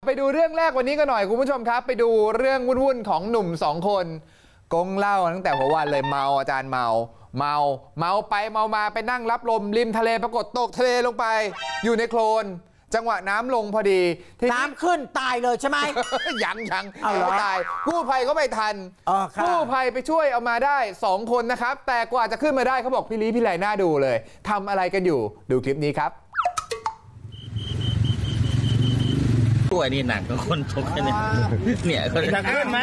ไปดูเรื่องแรกวันนี้กันหน่อยคุณผู้ชมครับไปดูเรื่องวุ่นๆของหนุ่ม2 คนกงเล่าตั้งแต่หัววันเลยเมาอาจารย์เมาไปเมามาไปนั่งรับลมริมทะเลปรากฏตกทะเลลงไปอยู่ในโคลนจังหวะน้ำลงพอดีน้ำขึ้นตายเลยใช่ไหมยังตายกู้ภัยก็ไม่ทันกู้ภัยไปช่วยเอามาได้2 คนนะครับแต่กว่าจะขึ้นมาได้เขาบอกพี่ลี้พี่ไหลหน้าดูเลยทำอะไรกันอยู่ดูคลิปนี้ครับตัวนี้หนักกว่าคนตกเนี่ยคนจะขึ้นไหม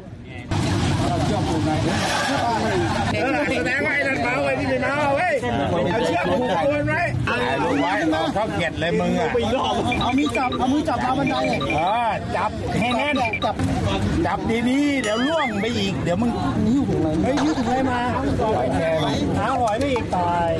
แสดงว่าไอ้นั่นเมาไอ้นี่ไม่เมาเว้ยเอาเชือกผูกตัวไว้เอาไว้เขาเกลียดเลยมึงอ่ะเอามือจับมาบันไดจับให้แน่นจับดีๆเดี๋ยวล่วงไปอีกเดี๋ยวมึงหิ้วถุงอะไรหิ้วถุงอะไรมาหาหอยไม่อีกตาย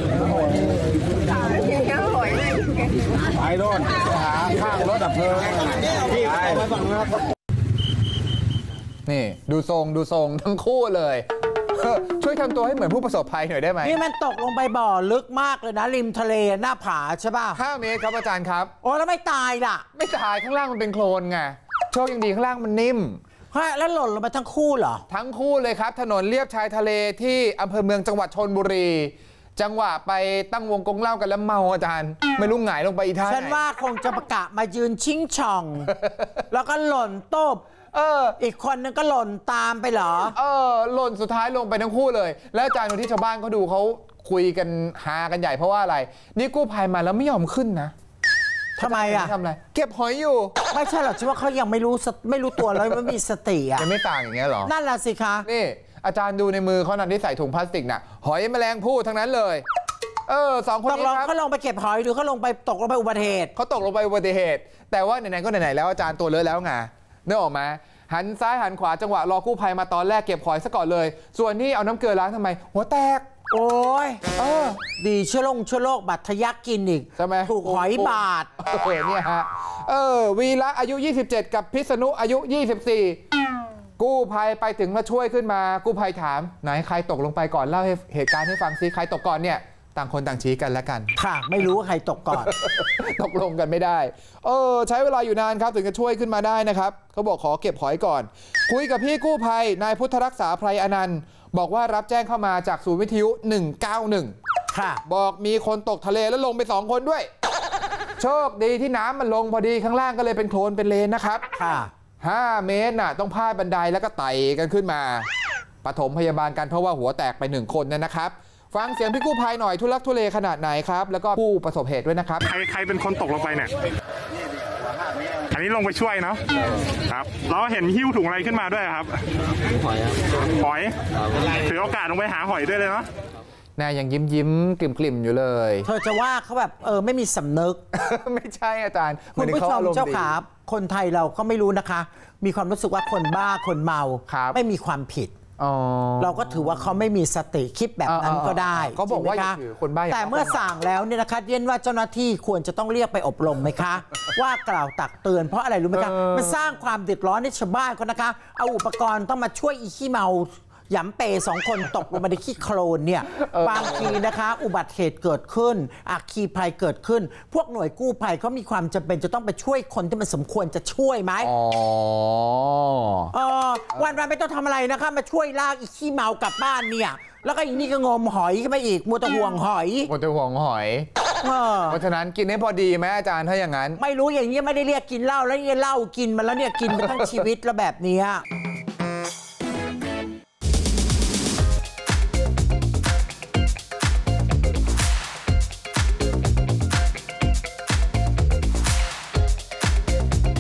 ไปโน่นหาข้างรถดับเพลิงไปฝั่งนู้นนี่ดูทรงทั้งคู่เลยช่วยทำตัวให้เหมือนผู้ประสบภัยหน่อยได้ไหมนี่มันตกลงไปบ่อลึกมากเลยนะริมทะเลหน้าผาใช่ป่ะ 5 เมตรครับอาจารย์ครับโอ้แล้วไม่ตายล่ะไม่ตายข้างล่างมันเป็นโคลนไงโชคยังดีข้างล่างมันนิ่มแล้วหล่นลงมาทั้งคู่เหรอทั้งคู่เลยครับถนนเลียบชายทะเลที่อำเภอเมืองจังหวัดชลบุรีจังหวะไปตั้งวงกงเล่ากันแล้วเมาอาจารย์ไม่รู้หงายลงไปอีท่าไหนฉันว่าคงจะประกาศมายืนชิงช่อง แล้วก็หล่นตบอีกคนนึงก็หล่นตามไปเหรอหล่นสุดท้ายลงไปทั้งคู่เลยแล้วอาจารย์ที่ชาวบ้านเขาดูเขาคุยกันฮากันใหญ่เพราะว่าอะไรนี่กู้ภัยมาแล้วไม่ยอมขึ้นนะทำไมอ่ะทำอะไรเก็บหอยอยู่ไม่ใช่หรอกฉันว่าเขายังไม่รู้ตัวเลยไม่มีสติอ่ะยังไม่ต่างอย่างเงี้ยหรอนั่นแหละสิคะนี่อาจารย์ดูในมือเขานั่นที่ใส่ถุงพลาสติกน่ะหอยแมลงภู่ทั้งนั้นเลย2 คนนี้ครับเขาลงไปเก็บหอยหรือเขาลงไปตกลงไปอุบัติเหตุเขาตกลงไปอุบัติเหตุแต่ว่าไหนๆก็ไหนๆแล้วอาจารย์ตัวเลอะแล้วไงนึกออกมาหันซ้ายหันขวาจังหวะรอกู้ภัยมาตอนแรกเก็บหอยซะก่อนเลยส่วนนี้เอาน้ำเกลือล้างทำไมหัวแตกโอ้ยดีเชื้อโรคบาดทะยักกินอีกใช่ไหมถูกหอยบาดเนี่ยฮะวีระอายุ27กับพิษณุอายุ24กู้ภัยไปถึงมาช่วยขึ้นมากู้ภัยถามไหนใครตกลงไปก่อนเล่าเหตุการณ์ให้ฟังซิใครตกก่อนเนี่ยต่างคนต่างชี้กันแล้วกันค่ะไม่รู้ว่าใครตกก่อนตกลงกันไม่ได้ใช้เวลาอยู่นานครับถึงจะช่วยขึ้นมาได้นะครับเขาบอกขอเก็บหอยก่อนคุยกับพี่กู้ภัยนายพุทธรักษาไพรอนันต์บอกว่ารับแจ้งเข้ามาจากศูนย์วิทยุ191 ค่ะบอกมีคนตกทะเลแล้วลงไป2 คนด้วยโชคดีที่น้ำมันลงพอดีข้างล่างก็เลยเป็นโคลนเป็นเลนนะครับค่ะ 5 เมตรน่ะต้องพาดบันไดแล้วก็ไต่กันขึ้นมาปฐมพยาบาลกันเพราะว่าหัวแตกไป1 คนนะครับฟังเสียงพี่กู้ภัยหน่อยทุลักทุเลขนาดไหนครับแล้วก็ผู้ประสบเหตุด้วยนะครับใครเป็นคนตกลงไปเนี่ยอันนี้ลงไปช่วยเนาะครับแล้วเห็นหิ้วถุงอะไรขึ้นมาด้วยครับหอยถือโอกาสลงไปหาหอยด้วยเลยเนาะน่ายังยิ้มกลิ่มอยู่เลยเธอจะว่าเขาแบบไม่มีสำนึกไม่ใช่อาจารย์คุณผู้ชมเจ้าขาคนไทยเราก็ไม่รู้นะคะมีความรู้สึกว่าคนบ้าคนเมาไม่มีความผิดเราก็ถือว่าเขาไม่มีสติคิดแบบนั้นก็ได้เขาบอกว่าคนบ้าแต่เมื่อสั่งแล้วเนี่ยนะคะเย็นว่าเจ้าหน้าที่ควรจะต้องเรียกไปอบรมไหมคะว่ากล่าวตักเตือนเพราะอะไรรู้ไหมคะมันสร้างความเดือดร้อนให้ชาวบ้านเขานะคะเอาอุปกรณ์ต้องมาช่วยอีขี้เมาหยำเป2 คนตกลงมาในขี้โคลนเนี่ยบางทีนะคะอุบัติเหตุเกิดขึ้นอัคคีภัยเกิดขึ้นพวกหน่วยกู้ภัยเขามีความจำเป็นจะต้องไปช่วยคนที่มันสมควรจะช่วยไหมวันไม่ต้องทำอะไรนะคะมาช่วยลากอีขี้เมากลับบ้านเนี่ยแล้วก็อีนี่ก็งมหอยขึ้นมาอีกมัวแต่ห่วงหอยเพราะฉะนั้นกินให้พอดีไหมอาจารย์ถ้าอย่างนั้นไม่รู้อย่างนี้ไม่ได้เรียกกินเหล้าแล้วเนี่ยเหล้ากินมาแล้วเนี่ยกินมาทั้งชีวิตแล้วแบบนี้